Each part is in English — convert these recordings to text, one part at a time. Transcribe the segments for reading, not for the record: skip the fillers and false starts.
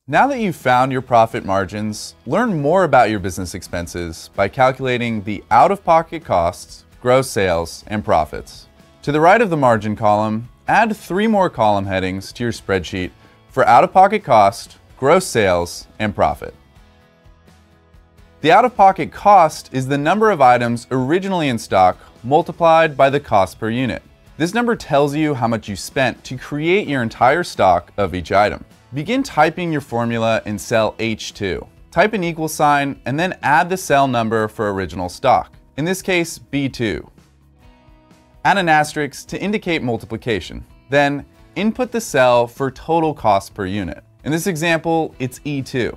Now that you've found your profit margins, learn more about your business expenses by calculating the out-of-pocket costs, gross sales, and profits. To the right of the margin column, add 3 more column headings to your spreadsheet for out-of-pocket cost, gross sales, and profit. The out-of-pocket cost is the number of items originally in stock multiplied by the cost per unit. This number tells you how much you spent to create your entire stock of each item. Begin typing your formula in cell H2. Type an equal sign and then add the cell number for original stock, in this case B2. Add an asterisk to indicate multiplication. Then input the cell for total cost per unit. In this example, it's E2.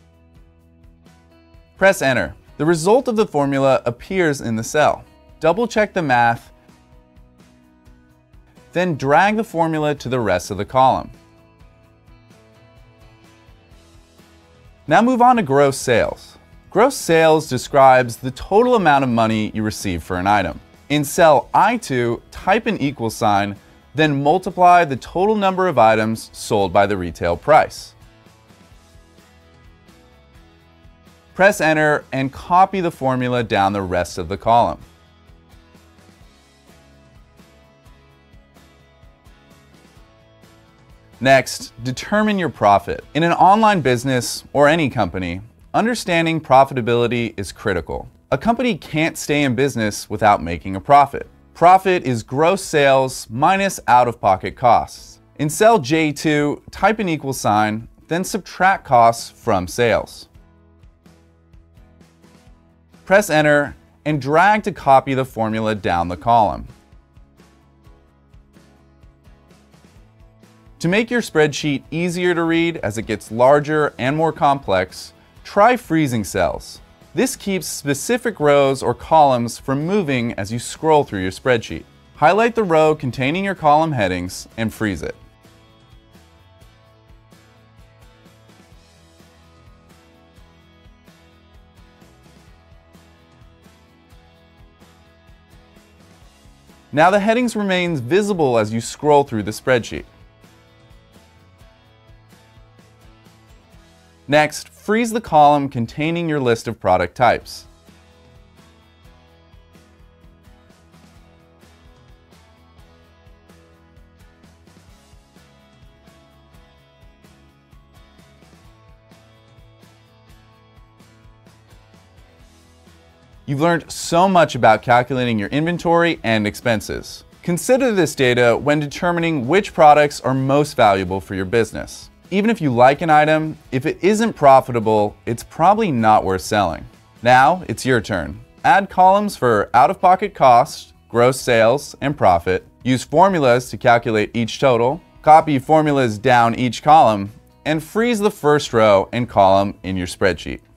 Press enter. The result of the formula appears in the cell. Double check the math, then drag the formula to the rest of the column. Now move on to gross sales. Gross sales describes the total amount of money you receive for an item. In cell I2, type an equal sign, then multiply the total number of items sold by the retail price. Press enter and copy the formula down the rest of the column. Next, determine your profit. In an online business or any company, understanding profitability is critical. A company can't stay in business without making a profit. Profit is gross sales minus out-of-pocket costs. In cell J2, type an equal sign, then subtract costs from sales. Press enter and drag to copy the formula down the column. To make your spreadsheet easier to read as it gets larger and more complex, try freezing cells. This keeps specific rows or columns from moving as you scroll through your spreadsheet. Highlight the row containing your column headings and freeze it. Now the headings remain visible as you scroll through the spreadsheet. Next, freeze the column containing your list of product types. You've learned so much about calculating your inventory and expenses. Consider this data when determining which products are most valuable for your business. Even if you like an item, if it isn't profitable, it's probably not worth selling. Now, it's your turn. Add columns for out-of-pocket cost, gross sales, and profit. Use formulas to calculate each total. Copy formulas down each column, and freeze the first row and column in your spreadsheet.